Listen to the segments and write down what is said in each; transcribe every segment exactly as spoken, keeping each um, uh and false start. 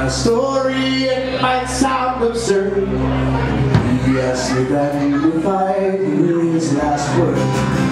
my story, it might sound absurd. He asked me then if I'd hear his last word.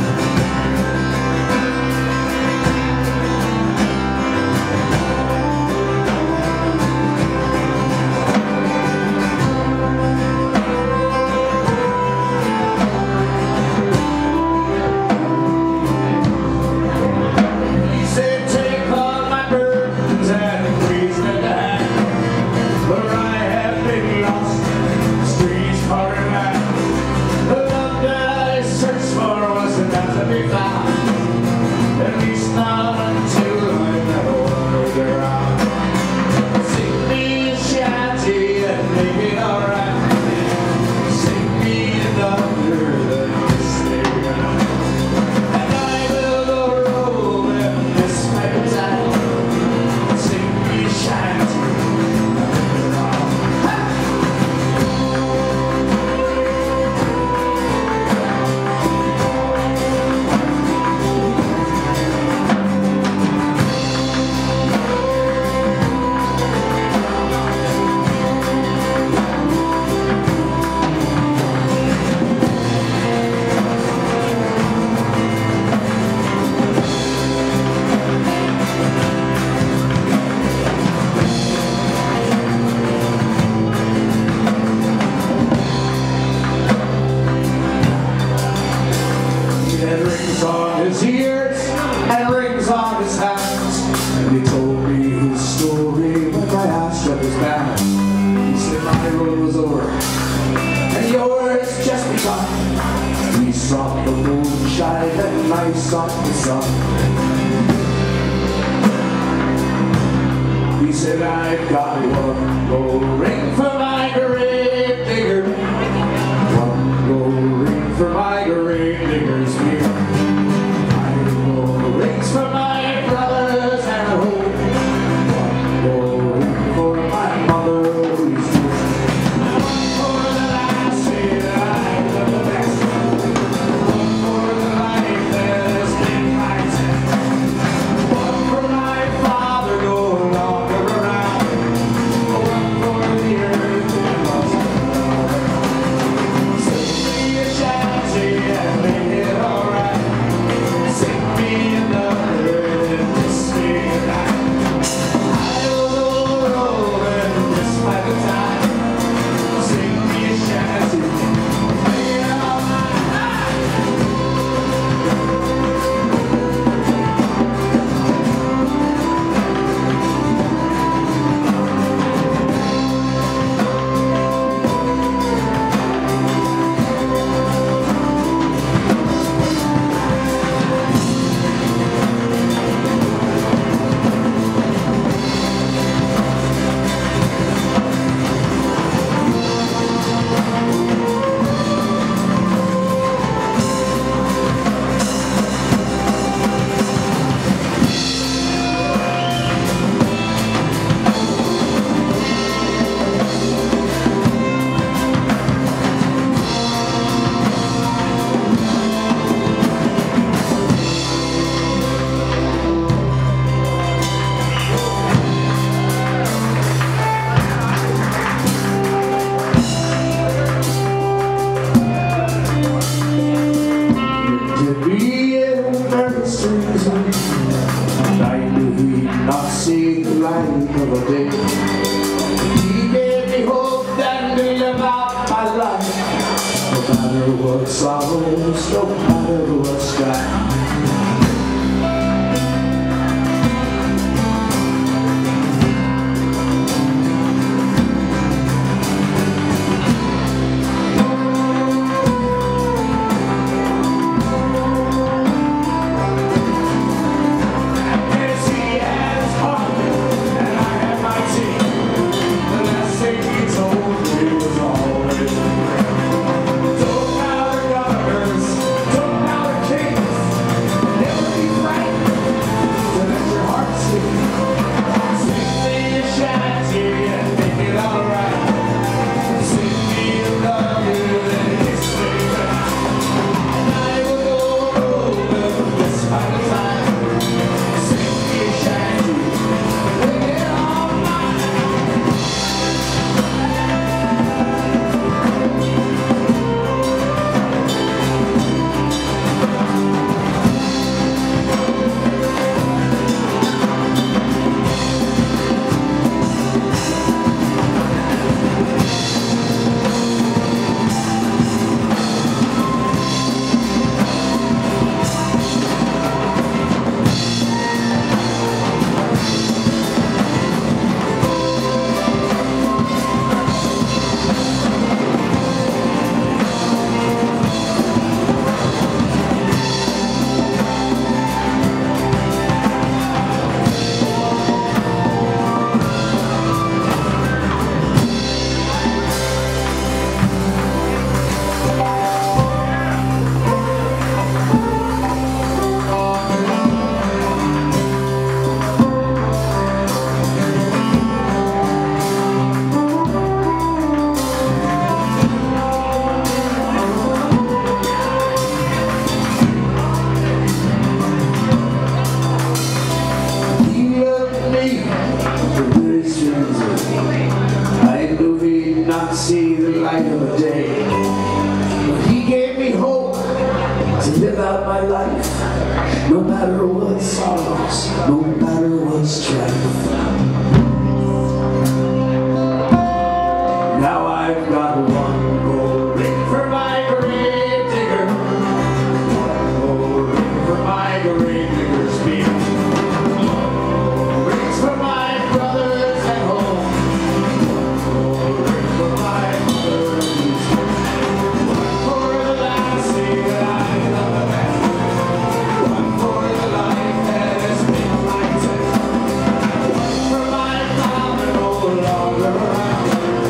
He said, I've got one gold ring for my Gravedigger, one gold ring for my Gravedigger's beer, five gold rings for my brothers and a home, one gold ring for my mother who's dear, one for the lassie that I love the best, one for the life that has been my test, one for my father no longer around, one for the earth that lost her. Sing me a shanty and make it alright. Sing me another and kiss me goodnight. I will go rolling just by the time. Sing me a shanty, make it alright. To be in very strange way, and I knew he'd not see the light of a day. He gave me hope and knew about my life, no matter what sorrows, no matter what strife. Don't matter governors, don't matter kings, to live out my life, no matter what sorrows, no matter what strife. Now I've got one gold ring for my grave digger, one gold ring for my grave digger's feet, rings for my brothers at home, one gold ring for my mother's feet, one for the lassie that I love best, one for the life that has been my test, one for my father no longer around.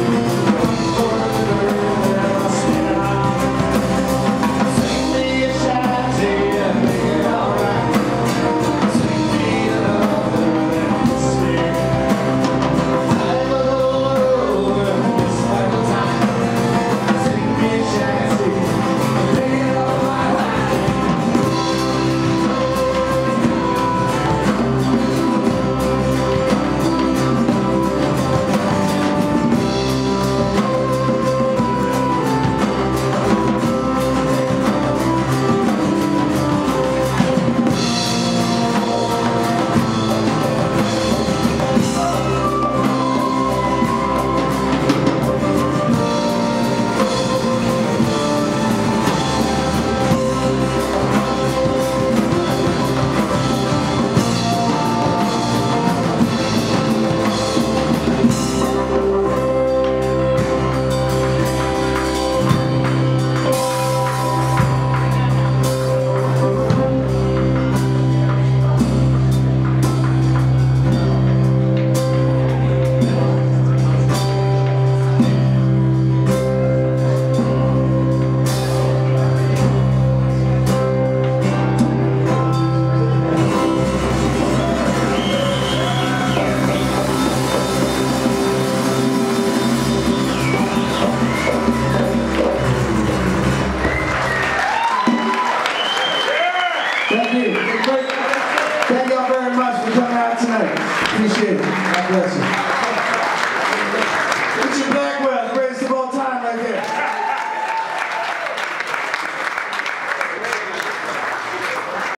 Thank you. Thank y'all very much for coming out tonight. Appreciate it. God bless you.